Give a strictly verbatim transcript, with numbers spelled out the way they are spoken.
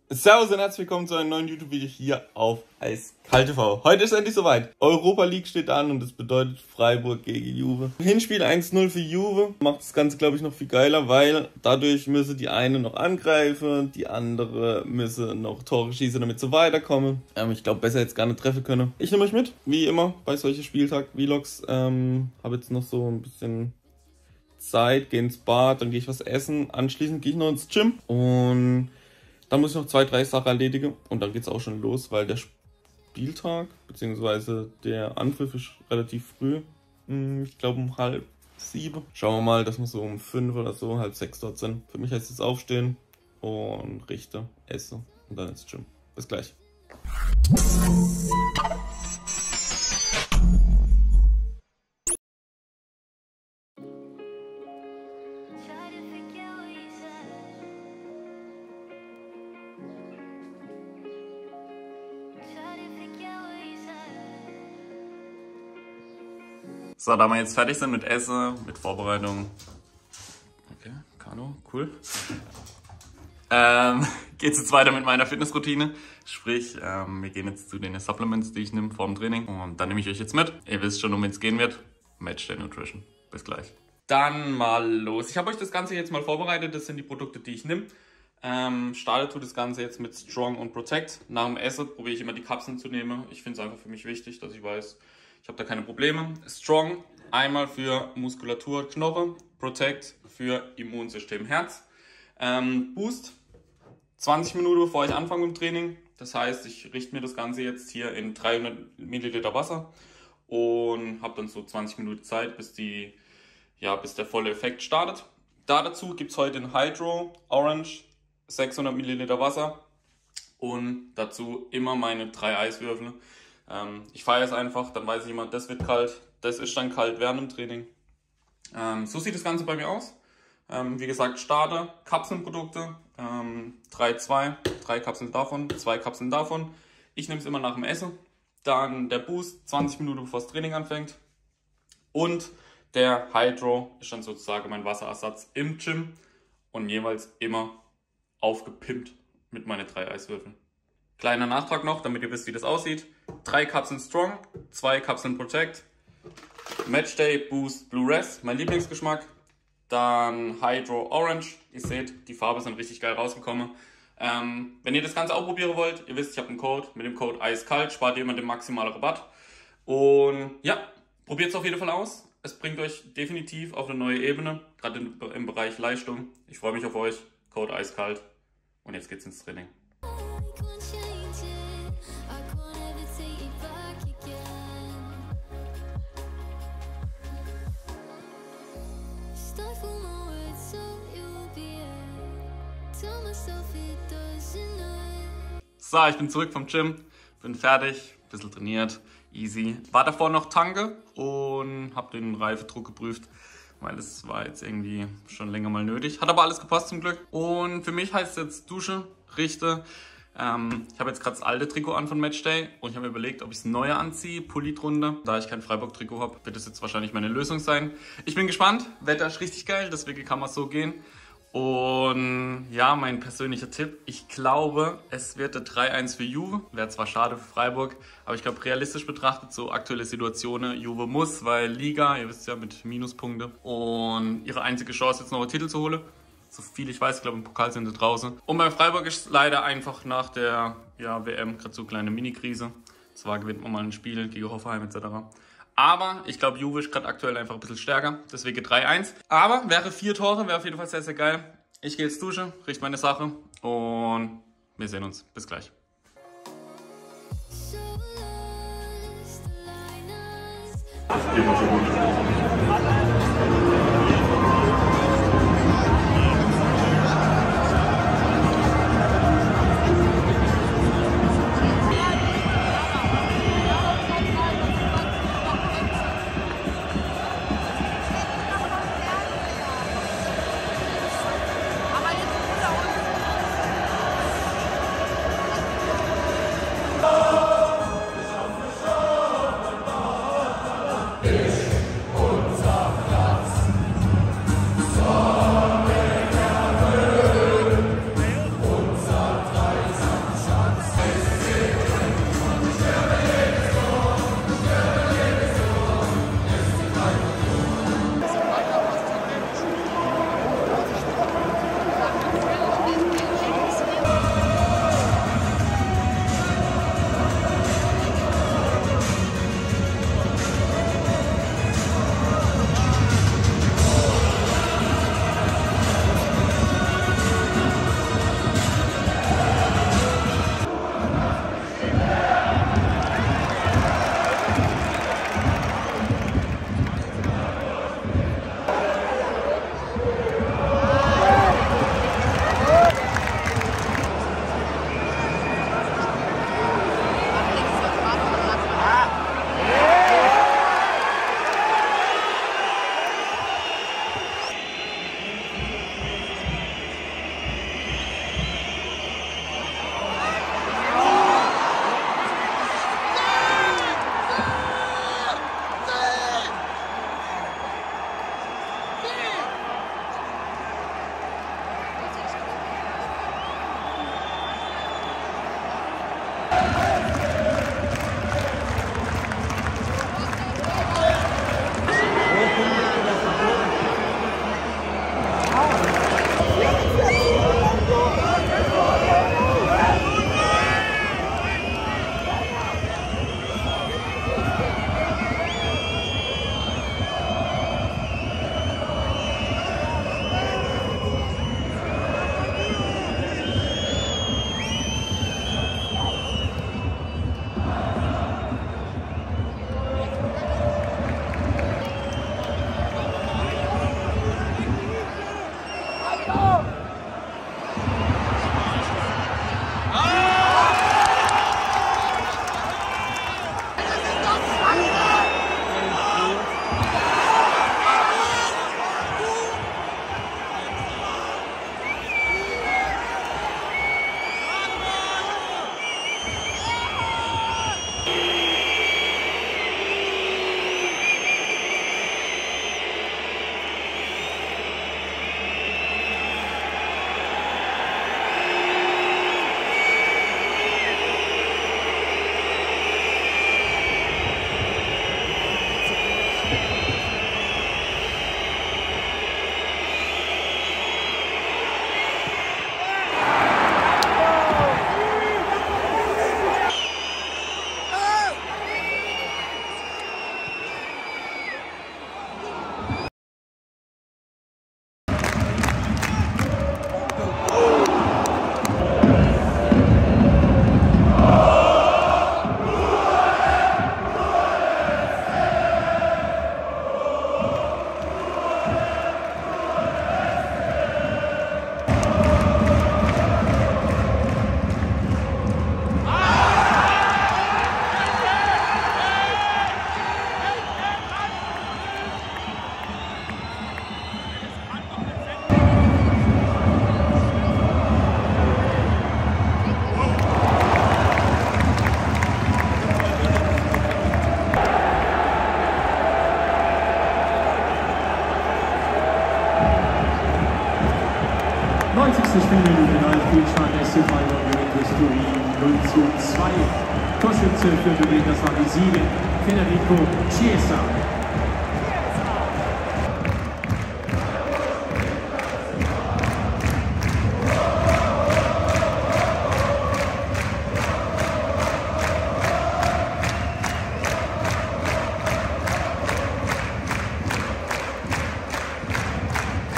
Servus und herzlich willkommen zu einem neuen YouTube-Video hier auf Eiskalt T V. Heute ist endlich soweit. Europa League steht an und das bedeutet Freiburg gegen Juve. Hinspiel eins null für Juve. Macht das Ganze, glaube ich, noch viel geiler, weil dadurch müsse die eine noch angreifen, die andere müsse noch Tore schießen, damit sie weiterkommen. Ähm, ich glaube, besser jetzt gar nicht treffen können. Ich nehme euch mit, wie immer, bei solchen Spieltag-Vlogs. Ähm, habe jetzt noch so ein bisschen Zeit, gehe ins Bad, dann gehe ich was essen. Anschließend gehe ich noch ins Gym und dann muss ich noch zwei, drei Sachen erledigen und dann geht es auch schon los, weil der Spieltag bzw. der Anpfiff ist relativ früh. Ich glaube um halb sieben. Schauen wir mal, dass wir so um fünf oder so, halb sechs dort sind. Für mich heißt es aufstehen und richte, esse und dann ins Gym. Bis gleich. So, da wir jetzt fertig sind mit Essen, mit Vorbereitung. Okay, Kano, cool. Ähm, geht's jetzt weiter mit meiner Fitnessroutine. Sprich, ähm, wir gehen jetzt zu den Supplements, die ich nehme vor dem Training. Und dann nehme ich euch jetzt mit. Ihr wisst schon, um wen es gehen wird. Matchday Nutrition. Bis gleich. Dann mal los. Ich habe euch das Ganze jetzt mal vorbereitet. Das sind die Produkte, die ich nehme. Ähm, starte tue das Ganze jetzt mit Strong und Protect. Nach dem Essen probiere ich immer die Kapseln zu nehmen. Ich finde es einfach für mich wichtig, dass ich weiß, ich habe da keine Probleme. Strong einmal für Muskulatur, Knochen, Protect für Immunsystem, Herz. Ähm, Boost zwanzig Minuten bevor ich anfange im Training. Das heißt, ich richte mir das Ganze jetzt hier in dreihundert Milliliter Wasser und habe dann so zwanzig Minuten Zeit, bis, die, ja, bis der volle Effekt startet. Da dazu gibt es heute ein Hydro Orange, sechshundert Milliliter Wasser und dazu immer meine drei Eiswürfel. Ähm, ich feiere es einfach, dann weiß ich immer, das wird kalt, das ist dann kalt während dem Training. Ähm, so sieht das Ganze bei mir aus. Ähm, wie gesagt, Starter, Kapselprodukte, ähm, drei, zwei, drei Kapseln davon, zwei Kapseln davon. Ich nehme es immer nach dem Essen. Dann der Boost, zwanzig Minuten bevor das Training anfängt. Und der Hydro ist dann sozusagen mein Wasserersatz im Gym und jeweils immer aufgepimpt mit meinen drei Eiswürfeln. Kleiner Nachtrag noch, damit ihr wisst, wie das aussieht. Drei Kapseln Strong, zwei Kapseln Protect, Matchday Boost Blue Rest, mein Lieblingsgeschmack. Dann Hydro Orange, ihr seht, die Farbe sind richtig geil rausgekommen. Ähm, wenn ihr das Ganze auch probieren wollt, ihr wisst, ich habe einen Code, mit dem Code Eiskalt spart ihr immer den maximalen Rabatt. Und ja, probiert es auf jeden Fall aus. Es bringt euch definitiv auf eine neue Ebene, gerade im, im Bereich Leistung. Ich freue mich auf euch, Code Eiskalt. Und jetzt geht's ins Training. So, ich bin zurück vom Gym, bin fertig, ein bisschen trainiert, easy. War davor noch tanke und habe den Reifedruck geprüft, weil es war jetzt irgendwie schon länger mal nötig. Hat aber alles gepasst zum Glück. Und für mich heißt es jetzt Dusche, richte. Ähm, ich habe jetzt gerade das alte Trikot an von Matchday und ich habe mir überlegt, ob ich das neue anziehe, Pulli drunter. Da ich kein Freiburg-Trikot habe, wird das jetzt wahrscheinlich meine Lösung sein. Ich bin gespannt, Wetter ist richtig geil, deswegen kann man so gehen. Und ja, mein persönlicher Tipp, ich glaube, es wird der drei eins für Juve. Wäre zwar schade für Freiburg, aber ich glaube, realistisch betrachtet, so aktuelle Situationen, Juve muss, weil Liga, ihr wisst ja, mit Minuspunkte und ihre einzige Chance jetzt noch einen Titel zu holen. So viel ich weiß, ich glaube im Pokal sind sie draußen. Und bei Freiburg ist es leider einfach nach der ja, W M gerade so eine kleine Mini-Krise. Zwar gewinnt man mal ein Spiel gegen Hoffenheim et cetera. Aber ich glaube, Juve ist gerade aktuell einfach ein bisschen stärker. Deswegen drei eins. Aber wäre vier Tore, wäre auf jeden Fall sehr, sehr geil. Ich gehe jetzt duschen, richte meine Sache und wir sehen uns. Bis gleich. Immer so gut. Ich ist Turin null zu zwei. Torschütze für Turin, das war die sieben, Federico Chiesa.